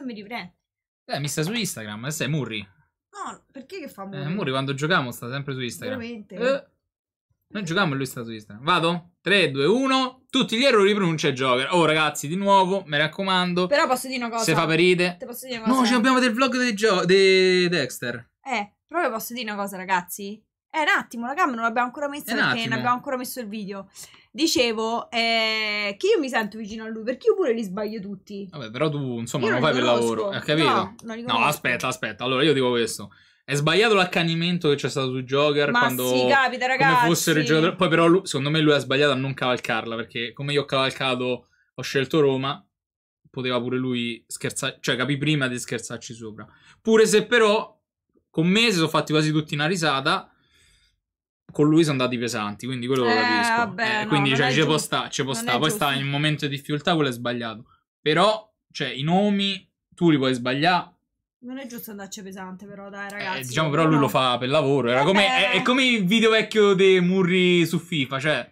mi riprende. Mi sta su Instagram, adesso è Murri. No, perché che fa Murri? Murri quando giochiamo sta sempre su Instagram. Veramente? Noi giochiamo e lui sta su Instagram. Vado? 3, 2, 1. Tutti gli errori di pronuncia Joker. Oh ragazzi, di nuovo, mi raccomando. Però posso dire una cosa. Se fa per ride. Te posso dire una cosa? No, ci abbiamo del vlog di Dexter. Però vi posso dire una cosa, ragazzi. Un attimo, la camera non l'abbiamo ancora messa perché non abbiamo ancora messo il video. Dicevo che io mi sento vicino a lui perché io pure li sbaglio tutti. Vabbè, però tu insomma Io non fai per lavoro, hai capito? No, non li conosco. No, aspetta. Allora io dico questo. È sbagliato l'accanimento che c'è stato su Joker. Ma quando sì, capita, ragazzi. Come fossero i giocatori. Poi però secondo me lui ha sbagliato a non cavalcarla, perché come io ho cavalcato, ho scelto Roma, poteva pure lui scherzare, cioè capì prima di scherzarci sopra. Pure se però con me si sono fatti quasi tutti una risata, con lui sono andati pesanti, quindi quello lo capisco. Vabbè, quindi no, cioè, ci può sta. Poi sta in un momento di difficoltà, quello è sbagliato. Però, cioè, i nomi tu li puoi sbagliare. Non è giusto andarci pesante, però, dai, ragazzi. Diciamo, però lui lo fa per lavoro. Era come, è come il video vecchio di Murri su FIFA, cioè...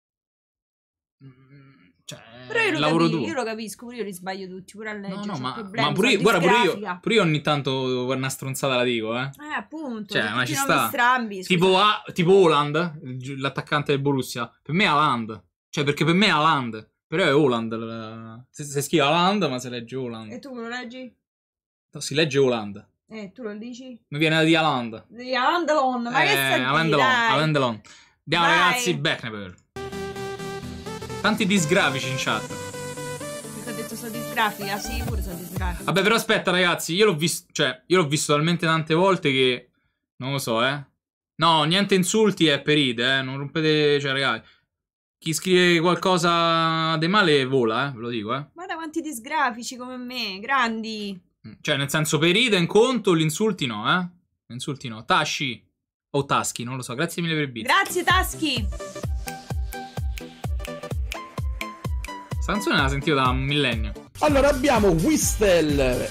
Però io lo capisco, pure io li sbaglio tutti, pure a leggere. No, ma pure io ogni tanto una stronzata la dico, appunto. Cioè, ma ci sta. Strambi, tipo Haaland, l'attaccante del Borussia. Per me è Haaland. Cioè, perché per me è Haaland. Però è Haaland. Se scrive Haaland, ma si legge Haaland. E tu lo leggi? No, si legge Haaland. Tu lo dici? Mi viene di Haaland. Di Haaland, ma che stai Haaland. Andiamo ragazzi, Beckneper. Tanti disgrafici in chat. Perché ho detto sono disgrafica? Sì, pure sono disgrafica. Vabbè, però aspetta, ragazzi, io l'ho visto talmente tante volte che non lo so, No, niente insulti è per ride, non rompete, cioè, ragazzi. Chi scrive qualcosa di male vola, ve lo dico, Guarda quanti disgrafici come me, grandi. Cioè, nel senso, per ride in conto, gli insulti no, Insulti no. Tashi o Taschi, non lo so. Grazie mille per il beat. Grazie, Taschi. Questa canzone la sentivo da un millennio. Allora abbiamo Whistle.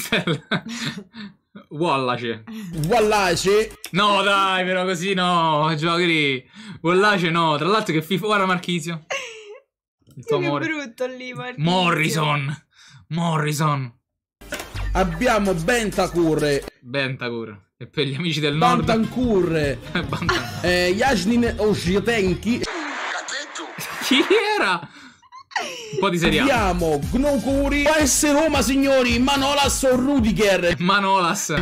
Wallace. No dai, però così no. Giochi. Wallace no. Tra l'altro che FIFA. Guarda Marchisio. Il tuo amore. Che brutto lì, Morrison. Abbiamo Bentancur. E per gli amici del nord. Bantancur. Yashin Osietenki. Chi era? Un po' di serie A. Abbiamo Gnokuri. AS Roma, signori. Manolas o Rudiger. Manolas.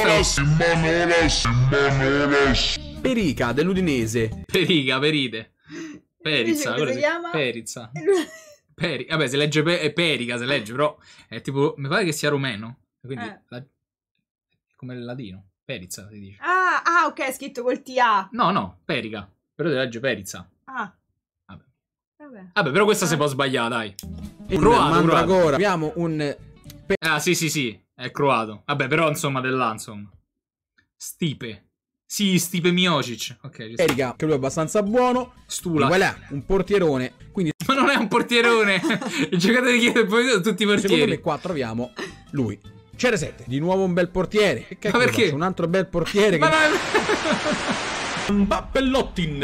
Perica dell'Udinese. Peride. Perizza. Come si chiama? Perizza. Vabbè, si legge Perica, si legge, però è tipo, mi pare che sia romeno. Quindi come il latino. Perizza si dice. Ok, è scritto col TA. No, Perica. Però si legge Perizza. Vabbè, però questa si può sbagliare, dai. Mandragora. Abbiamo un... sì, è croato. Vabbè, però insomma dell'A, insomma. Stipe. Sì, Stipe Miocic. Ok, Perica, che lui è abbastanza buono. Stula. Voilà, un portierone. Quindi... Ma non è un portierone. Il giocatore che poi tutti i portieri. Secondo me qua troviamo lui. CR7. Di nuovo un bel portiere. Ma perché? Un altro bel portiere. Ma Bappellottin.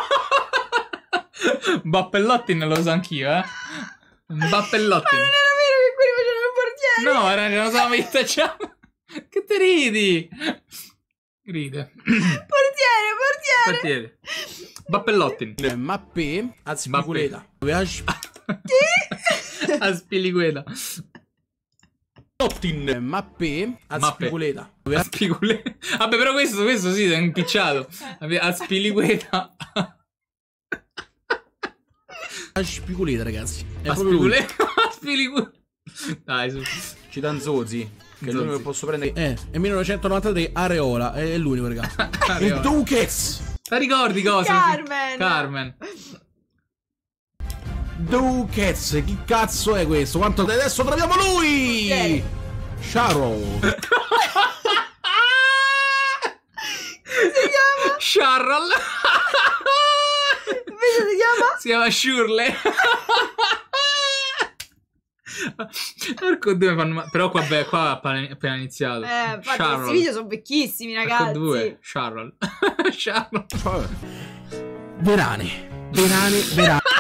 Bappellottin lo so anch'io, Bappellottin. Ma non era vero che quelli facevano il portiere? No, non so, ma che te ridi? Ride. Portiere. Bappellottin. Mappe. Azpilicueta. Aspilicueta. Lottin. Mappe. Azpilicueta. Vabbè, però questo sì, è impicciato. Aspilicueta. Aspilicueta, ragazzi. È Aspilicueta. Dai, su. Citanzozzi. Che è l'unico che posso prendere. È 1993 Areola. È l'unico, ragazzi. Il Duquez. Ma ricordi cosa? Carmen. Duquez. Chi cazzo è questo? Quanto adesso troviamo lui. Sharo. Come si chiama? Charles. Invece si chiama? Shirley. Porco due fanno. Però vabbè, qua è appena iniziato. Infatti questi video sono vecchissimi, ragazzi. Porco due. Charles. Verane.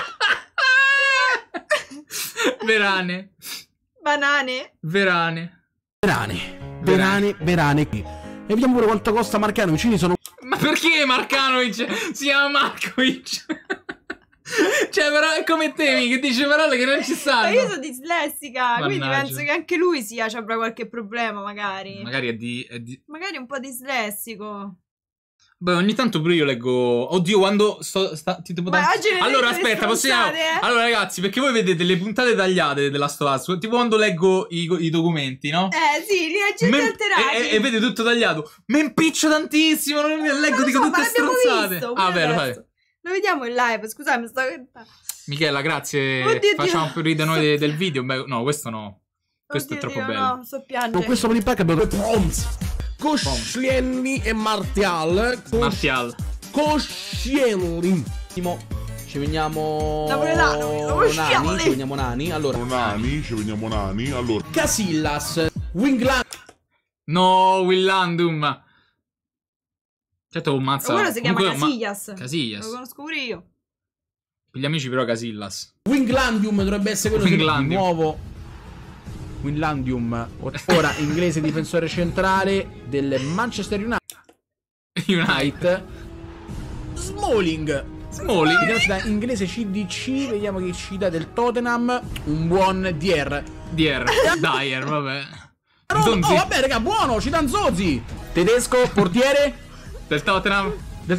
Banane. Verane. Verane. E vediamo pure quanto costa Marcanovic. Sono... Ma perché Marcanovic si chiama Markovic? Cioè, però è come te, che dice parole che non ci stanno. Ma io sono dislessica, quindi penso che anche lui avrà qualche problema, magari. Magari è di... Magari è un po' dislessico. Beh, ogni tanto pure io leggo... Oddio, quando allora, aspetta, possiamo... Allora, ragazzi, perché voi vedete le puntate tagliate della Last of Us, tipo quando leggo i documenti, no? Sì, li leggi alterati. E vede tutto tagliato. Mi impiccio tantissimo, non leggo, dico tutte stronzate. Bello. Lo vediamo in live, scusami, mi sto... Michela, grazie. Oddio, facciamo più ridere noi del video. Beh, no, questo no. Questo è troppo bello. No, sto piangendo. Con questo pack abbiamo due Proms. Koscielny e Martial. Koscielny. Ci veniamo Nani. Ci veniamo Nani. Allora Allora Casillas. Wingland. No, Willandum. Certo, mazza. Quello si chiama Casillas. Casillas. Lo conosco pure io. Per gli amici però Casillas. Winglandium dovrebbe essere quello nuovo. Winglandium, ora inglese difensore centrale del Manchester United. Smalling. Vediamo ci dà inglese CDC, vediamo che ci dà del Tottenham. Un buon Dyer, vabbè. Oh, vabbè, raga, buono, ci dà Zozzi. Tedesco, portiere del Tottenham.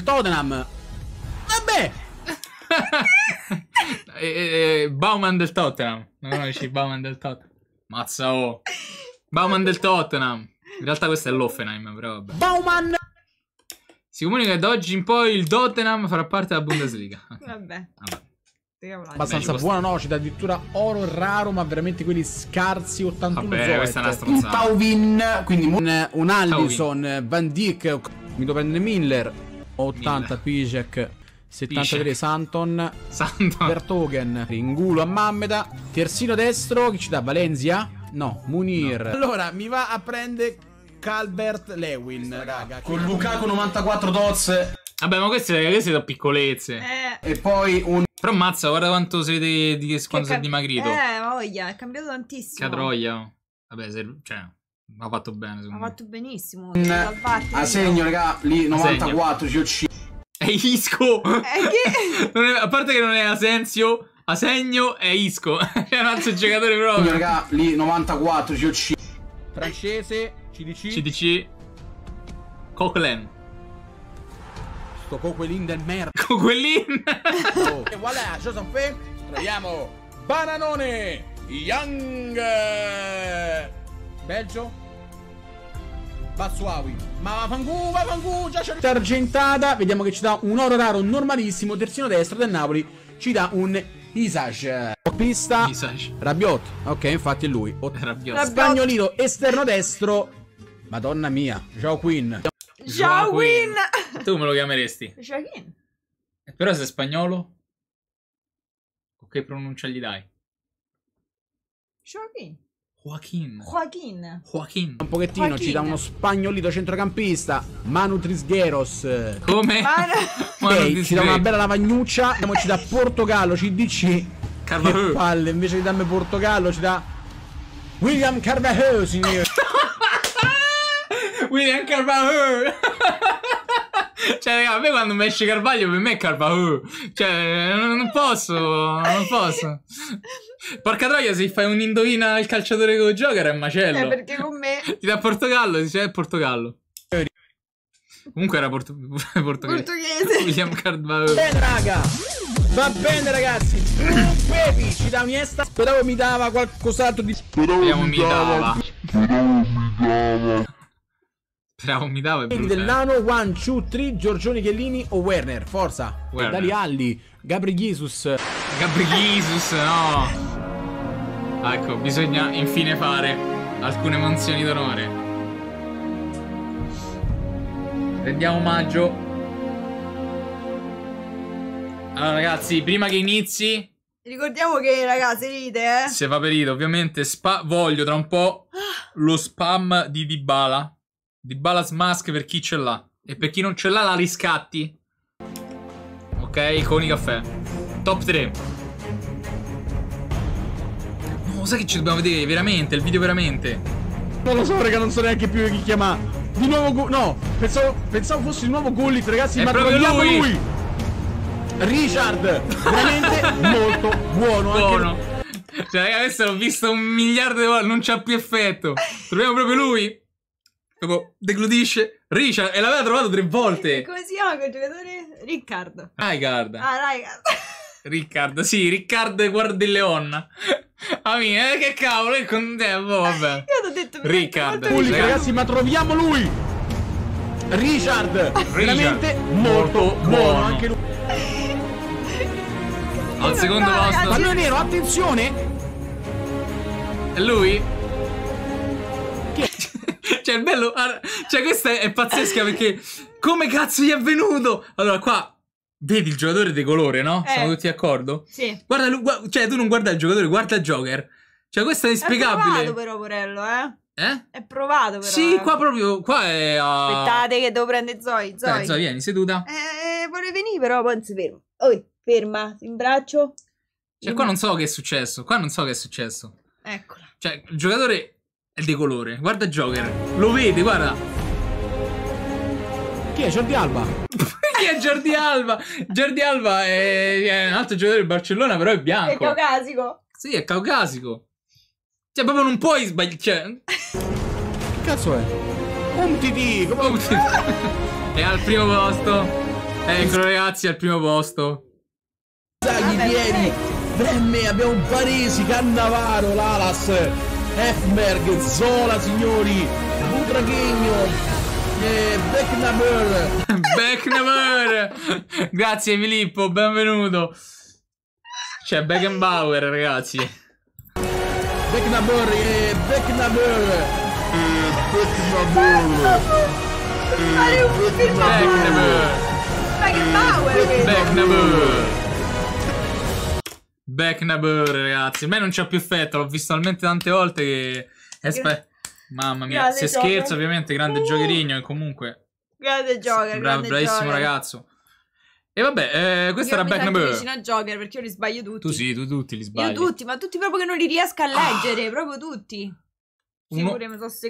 Vabbè. Bauman del Tottenham. Non conosci Bauman del Tottenham? Mazza, oh. Bauman del Tottenham. In realtà questo è l'Hoffenheim, però vabbè. Bauman. Si comunica che da oggi in poi il Tottenham farà parte della Bundesliga. Vabbè. Abbastanza buona, no? Ci dà addirittura oro raro, ma veramente quelli scarsi. 81 Vabbè, questa è una stronzata. Un Tauvin, quindi un Allison, Van Dijk. Mi devo prendere Miller. 80 Pijek. 73 Santon. Vertogen. Ringulo a Mammeda. Terzino destro. Chi ci dà? Valencia? No, Munir. No. Allora mi va a prendere Calvert Lewin, raga. Con Lukaku 94 doz. Vabbè, ma queste sono piccolezze. E poi un... Però ammazza, guarda quanto si vede quando si è dimagrito. Voglia, è cambiato tantissimo. Catroia. Vabbè, cioè, ha fatto bene, secondo me. Ha fatto benissimo. A segno, raga, lì 94 COC. È Isco. A parte che non è Asensio, Asegno è Isco. È un altro giocatore proprio. Raga, lì 94 COC. Francese, CDC. Coquelin. Sto Coquelin del merda. Coquelin. E voilà, ci sono qui. Troviamo Bananone Young Belgio. Batsuawi. Ma Vangu, già c'è argentata. Vediamo che ci dà un oro raro normalissimo. Terzino destro del Napoli ci dà un Isage. Pista Rabiot. Ok, infatti è lui. Rabiot. Spagnolino esterno destro. Madonna mia. Joaquin. Tu me lo chiameresti? Joaquin. Però se è spagnolo, che pronuncia gli dai? Joaquin. Un pochettino ci dà uno spagnolito centrocampista. Manu Trisgueros. Come? Ok, ci dà una bella lavagnuccia. Ci dà Portogallo, CDC. Carvajal. Che palle, invece di darmi Portogallo ci dà William Carvajal, signore. William Carvajal. Cioè, raga, a me quando mi esce Carvaglio, per me è Carvajal. Cioè, non posso. Porca troia, se fai un indovina il calciatore che gioca è un macello. Perché con me ti dà Portogallo, dice è Portogallo. Comunque era portoghese. William Carvajal. Bene, raga. Va bene, ragazzi. Baby ci dà Iniesta. Speravo mi dava qualcos'altro di... Speriamo mi dava. Dell'anno 1, 2, 3 Giorgioni, Chiellini o Werner. Forza Dali Alli. Gabri Jesus, no. Ecco, bisogna infine fare alcune menzioni d'onore. Rendiamo omaggio. Allora ragazzi, prima che inizi, ricordiamo che ragazzi ride, se va per ride ovviamente. Voglio tra un po' lo spam di Dybala. Dybala's Mask per chi ce l'ha. E per chi non ce l'ha la riscatti. Ok, con i caffè. Top 3. No, sai che ci dobbiamo vedere veramente, il video veramente. Non lo so, raga, non so neanche più chi chiama. Di nuovo no, pensavo fosse il nuovo Gullit, ragazzi, ma troviamo lui. Richard, veramente molto buono. Buono. Cioè, raga, questo l'ho visto 1 miliardo di volte, non c'ha più effetto. Troviamo proprio lui. Proprio deglutisce. Richard, e l'aveva trovato 3 volte. Come si chiama quel giocatore? Riccardo. Ricard. Ricard. Riccardo, sì, Riccardo Guardileon. Amica, che cavolo, che con te, vabbè. Io ti ho detto Riccardo. Ragazzi, ma troviamo lui. Richard, veramente molto buono anche lui. Al secondo posto. Pallone nero, attenzione. È lui? Cioè, il bello. Cioè, questa è pazzesca perché. Come cazzo gli è venuto? Allora, qua. Vedi il giocatore di colore, no? Siamo tutti d'accordo? Sì. Guarda lui, cioè, tu non guarda il giocatore, guarda il Joker. Cioè, questo è inspiegabile. È provato però, Porello, Eh? È provato però. Sì, qua proprio. Qua è. Aspettate che devo prendere Zoe. Zoe, vieni, seduta. Vuole venire, però poi non si ferma. Ferma, in braccio. Cioè, qua non so che è successo. Qua non so che è successo. Eccola. Cioè, il giocatore è di colore. Guarda il Joker. Lo vede, guarda. Chi è? Jordi Alba? Chi è Jordi Alba? Jordi Alba è un altro giocatore del Barcellona, però è bianco. È caucasico. Sì, è caucasico. Cioè, proprio non puoi sbagliare. Cioè... Che cazzo è? Umtiti! È al primo posto. Eccolo, ragazzi, al primo posto. Zaghi, vieni! Bremme, abbiamo Baresi, Cannavaro, Lalas, Efberg, Zola, signori, Butraghegno. Beckenbauer. Beckenbauer. Grazie Filippo, benvenuto. C'è Beckenbauer, ragazzi. Beckenbauer. Beckenbauer, ragazzi. A me non c'ha più effetto, l'ho visto talmente tante volte che... Mamma mia, se scherzo ovviamente, grande giocherino e comunque grande Joker, bravissimo Joker. Ragazzo. E vabbè, questo era Beckenbauer. Io vicino a Joker perché io li sbaglio tutti. Tu sì, tu tutti li sbagli. Io tutti, ma tutti proprio che non li riesco a leggere, proprio tutti. Sì, pure mi so